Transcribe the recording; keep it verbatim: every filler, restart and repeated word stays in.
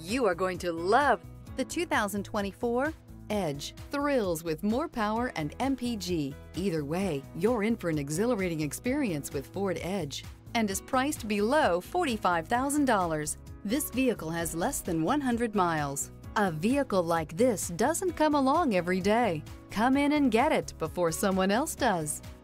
You are going to love the two thousand twenty-four Edge. Thrills with more power and M P G. Either way, you're in for an exhilarating experience with Ford Edge and is priced below forty-five thousand dollars. This vehicle has less than one hundred miles. A vehicle like this doesn't come along every day. Come in and get it before someone else does.